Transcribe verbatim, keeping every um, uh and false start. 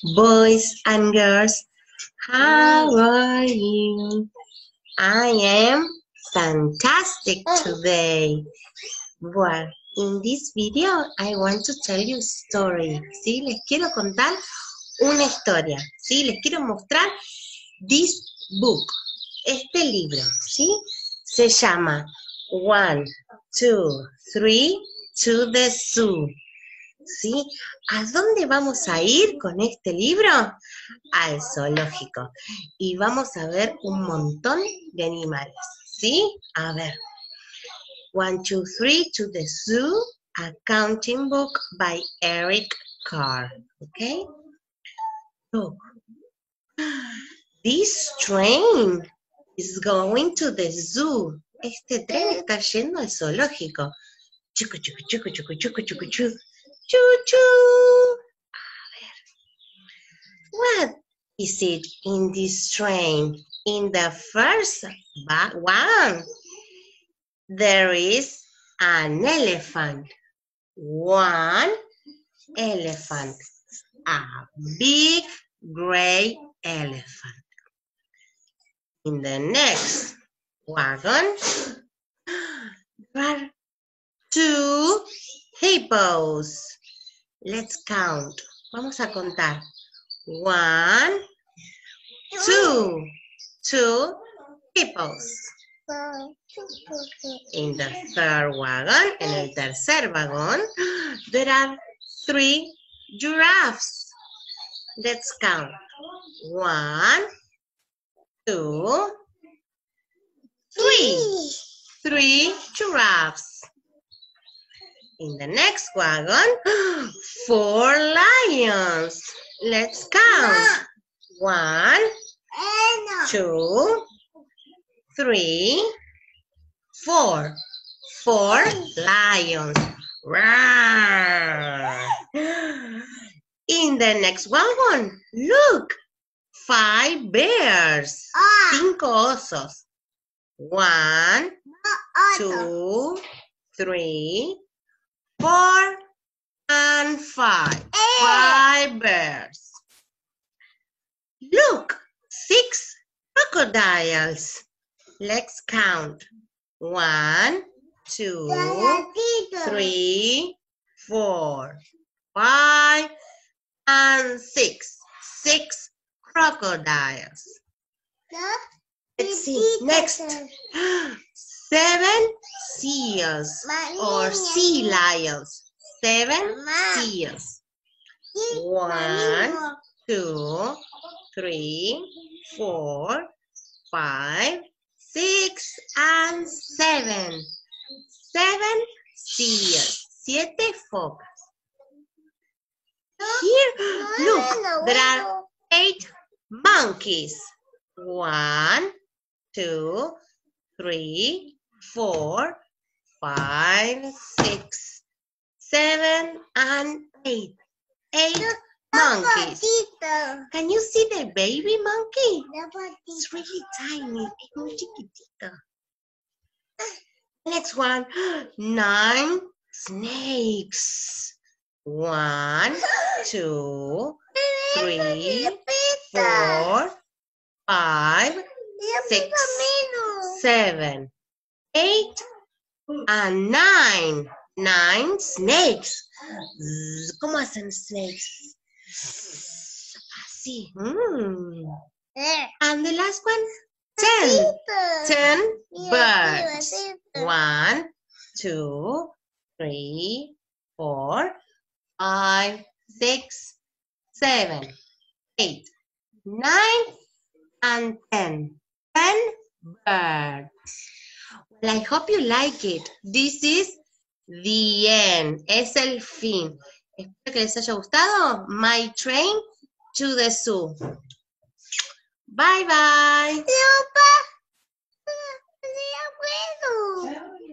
boys and girls. How are you? I am fantastic today. Well, in this video, I want to tell you a story. ¿Sí? Les quiero contar una historia. ¿Sí? Les quiero mostrar this book. Este libro. ¿Sí? Se llama One, Two, Three to the Zoo. ¿Sí? ¿A dónde vamos a ir con este libro? Al zoológico. Y vamos a ver un montón de animales. ¿Sí? A ver. One, two, three to the zoo, a counting book by Eric Carr. Okay? Look. This train is going to the zoo. Este tren está yendo al zoológico. Chucu, chucu, chucu, chucu, chucu, chucu, chucu. Chu-chu. A ver. What is it in this train? In the first one, there is an elephant. One elephant. A big gray elephant. In the next wagon, there are two hippos. Let's count. Vamos a contar. One, two, two hippos. In the third wagon, en el tercer vagón, there are three giraffes. Let's count. One, two, three. Three giraffes. In the next wagon, four lions. Let's count. One, two, three, four. Four lions. Roar. In the next wagon, look, five bears. Cinco osos. One, two, three, four, and five. Five bears. Look, six crocodiles. Let's count. One, two, three, four, five, and six. Six crocodiles. Let's see. Next. Seven seals or sea lions. Seven seals. One, two, three, four, five, six, and seven. Seven seals. Siete focas. Here, look, there are eight monkeys. One, two, three, four, five, six, seven, and eight. Eight monkeys. Can you see the baby monkey? It's really tiny. Es muy chiquitito. Next one. Nine snakes. One, two, three, four, five, six, seven, eight, and nine. Nine snakes. ¿Cómo hacen snakes? Así. Mm. And the last one? Ten. Ten birds. One, two, three, four, five, six, seven, eight, nine, and ten. Ten birds. Well, I hope you like it. This is the end. Es el fin. Espero que les haya gustado. My train to the zoo. Bye bye.